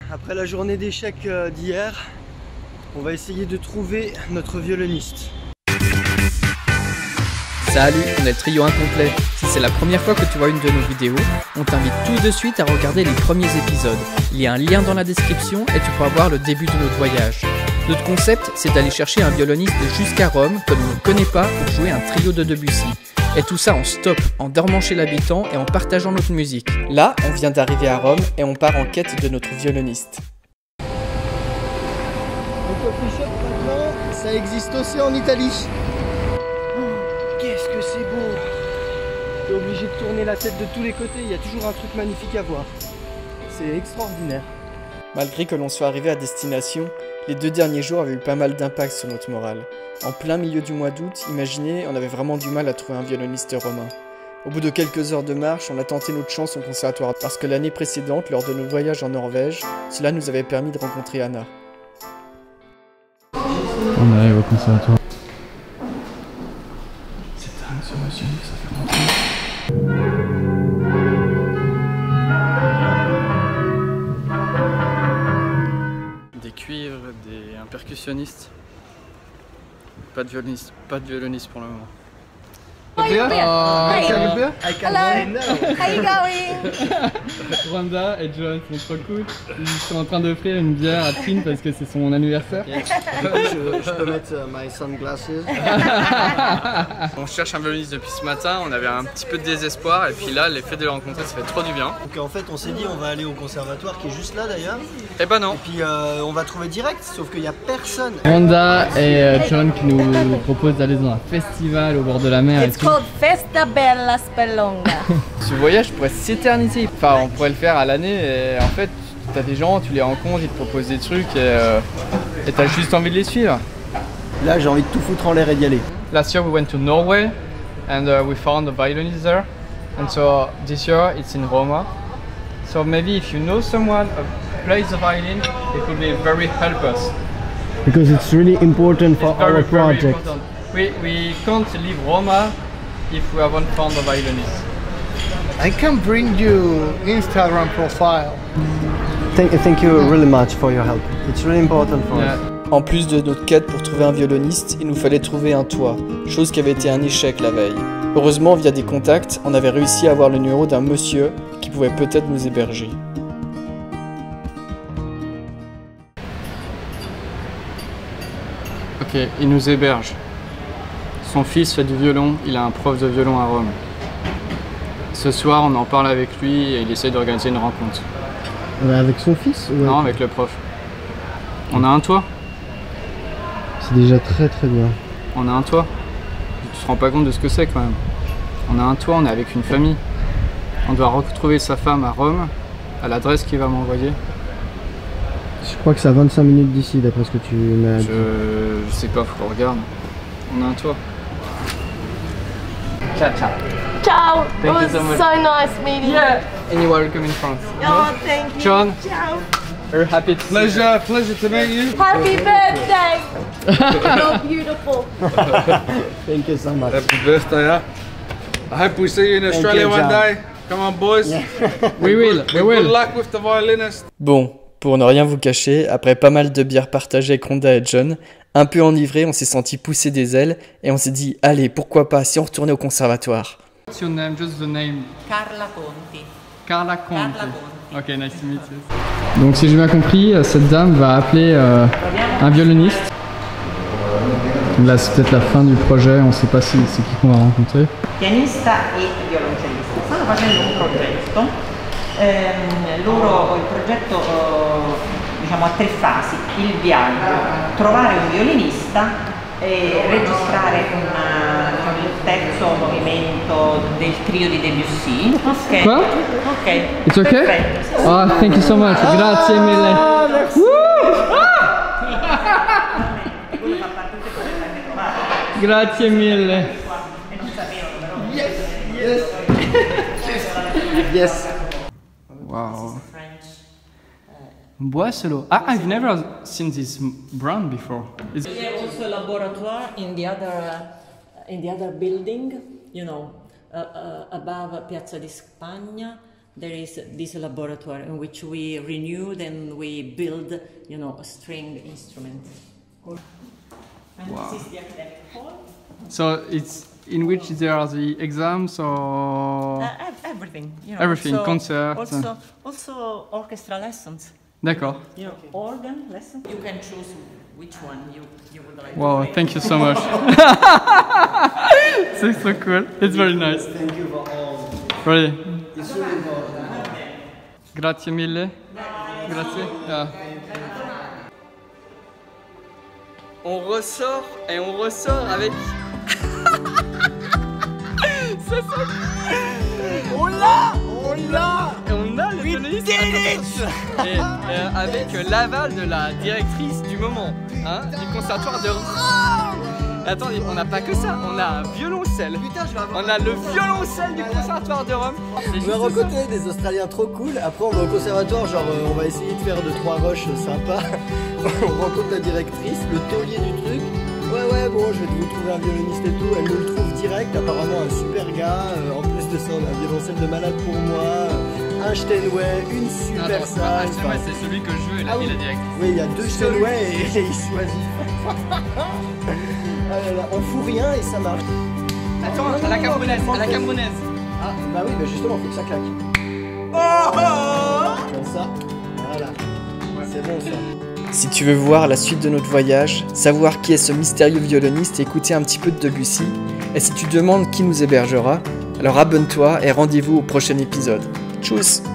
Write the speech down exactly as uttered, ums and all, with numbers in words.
Après la journée d'échecs d'hier, on va essayer de trouver notre violoniste. Salut, on est le trio incomplet. Si c'est la première fois que tu vois une de nos vidéos, on t'invite tout de suite à regarder les premiers épisodes. Il y a un lien dans la description et tu pourras voir le début de notre voyage. Notre concept, c'est d'aller chercher un violoniste jusqu'à Rome que l'on ne connaît pas pour jouer un trio de Debussy. Et tout ça en stop, en dormant chez l'habitant et en partageant notre musique. Là, on vient d'arriver à Rome et on part en quête de notre violoniste. Le coffee shop maintenant, ça existe aussi en Italie. Qu'est-ce que c'est beau! T'es obligé de tourner la tête de tous les côtés, il y a toujours un truc magnifique à voir. C'est extraordinaire. Malgré que l'on soit arrivé à destination, les deux derniers jours avaient eu pas mal d'impact sur notre morale. En plein milieu du mois d'août, imaginez, on avait vraiment du mal à trouver un violoniste romain. Au bout de quelques heures de marche, on a tenté notre chance au conservatoire parce que l'année précédente, lors de nos voyages en Norvège, cela nous avait permis de rencontrer Anna. On arrive au conservatoire. Ce monsieur, ça fait longtemps. Des cuivres, des un percussionniste. Pas de violoniste, pas de violoniste pour le moment. Hi. Hi. Hello. Hello. How you going? Rwanda et John sont trop cool. Ils sont en train d'offrir une bière à Trin parce que c'est son anniversaire. Yes. Du coup, je, je peux mettre uh, my sunglasses. On cherche un violoniste depuis ce matin, on avait un petit peu de désespoir et puis là, l'effet de le rencontrer, ça fait trop du bien. Donc en fait, on s'est dit on va aller au conservatoire qui est juste là d'ailleurs. Eh ben non. Et puis euh, on va trouver direct, sauf qu'il n'y a personne. Rwanda et euh, John qui nous proposent d'aller dans un festival au bord de la mer. It's called Festa Bella Spelonga. Ce voyage pourrait s'éterniser. Enfin, on pourrait le faire à l'année et en fait, t'as des gens, tu les rencontres, ils te proposent des trucs et euh, et t'as juste envie de les suivre. Là, j'ai envie de tout foutre en l'air et d'y aller. Last year we went to Norway and uh, we found a violinist there. And so this year it's in Roma. So maybe if you know someone who plays the violin, it could be very help us. Because it's really important for It's very, our very project. important. We, we can't leave Roma if we haven't found a violinist. I can bring you Instagram profile. Thank, thank you really much for your help. It's really important for Yeah. us. En plus de notre quête pour trouver un violoniste, il nous fallait trouver un toit, chose qui avait été un échec la veille. Heureusement, via des contacts, on avait réussi à avoir le numéro d'un monsieur qui pouvait peut-être nous héberger. Ok, il nous héberge. Son fils fait du violon, il a un prof de violon à Rome. Ce soir, on en parle avec lui et il essaie d'organiser une rencontre. Avec son fils ou Non, avec le prof. On a un toit. C'est déjà très très bien. On a un toit. Tu te rends pas compte de ce que c'est quand même. On a un toit, on est avec une famille. On doit retrouver sa femme à Rome, à l'adresse qu'il va m'envoyer. Je crois que c'est à vingt-cinq minutes d'ici d'après ce que tu m'as dit. Je... je sais pas, faut qu'on regarde. On a un toit. Ciao, ciao. Ciao. Thank It was you so much. so nice meeting Yeah. And you are welcome in France. you. Oh, thank you. John. Ciao. Very happy to see you. Pleasure, pleasure to meet you. Happy birthday. You're beautiful. Thank you so much. Happy birthday, huh? I hope we see you in Australia you, one John. day. Come on, boys. We will, we Good will. luck with the violinist. Bon, pour ne rien vous cacher, après pas mal de bières partagées avec Rhonda et John, un peu enivrés, on s'est senti pousser des ailes et on s'est dit, allez, pourquoi pas si on retournait au conservatoire. What's your name? Just the name. Carla Conti. Carla Conti. Carla Conti. Ok, nice to meet you. Donc si j'ai bien compris, cette dame va appeler euh, un violoniste. Là c'est peut-être la fin du projet, on ne sait pas si c'est qui qu'on va rencontrer. Pianista e violoncellista. Stanno facendo un progetto. Ehm, loro, il progetto eh, diciamo, ha tre fasi. Il viaggio, trovare un violinista e registrare una, diciamo, il terzo movimento del trio di Debussy. Ok. Quoi? Ok. It's okay? Perfetto. Oh, thank you so much. Grazie mille. Quello fa parte tutte quelle che hai trovato. Grazie mille. E non sapevano però. Yes. Wow. French. Bois solo. I, I've never seen this brand before. It's We have also a laboratory in the other uh, in the other building, you know, uh, uh, above Piazza di Spagna, there is this laboratory in which we renewed and we build, you know, a string instrument. And Wow. this is the academic hall. So it's in which there are the exams or Uh, ev- everything, you know. Everything, also, concerts. Also, also orchestra lessons. D'accord. You know, organ lessons. You can choose which one you, you would like. Wow, to play. thank you so much. It's so cool. It's very nice. Thank you for all. Really. It's really important. Grazie mille. Grazie. Yeah. On ressort et on ressort avec. Ça sent. On l'a! On l'a! Et on a le violoniste et, euh, avec l'aval de la directrice du moment, hein, du conservatoire de Rome. Attendez, on n'a pas que ça, on a un violoncelle. Putain, je vais avoir. On a le violoncelle du conservatoire de Rome. C'est On juste va ça. rencontrer des Australiens trop cool. Après, on va au conservatoire, genre euh, on va essayer de faire deux trois roches sympas. On rencontre la directrice, le taulier du truc. Ouais, ouais, bon, je vais vous trouver un violoniste et tout. Elle nous le trouve direct, apparemment un super gars. Euh, en plus de ça, on a un violoncelle de malade pour moi. Euh, un Steinway, une super Attends, salle. ah, Enfin, c'est celui que je veux et la, Ah oui. et la directrice. oui, il y a deux Steinway et, et il choisit. Ah là là, on fout rien et ça marche. Attends, Non, non, à la non, camerounaise, non, à la non. camerounaise. Ah, bah oui, bah justement, faut que ça claque. Comme ça, voilà. C'est bon ça. Si tu veux voir la suite de notre voyage, savoir qui est ce mystérieux violoniste et écouter un petit peu de Debussy, et si tu demandes qui nous hébergera, alors abonne-toi et rendez-vous au prochain épisode. Tchuss!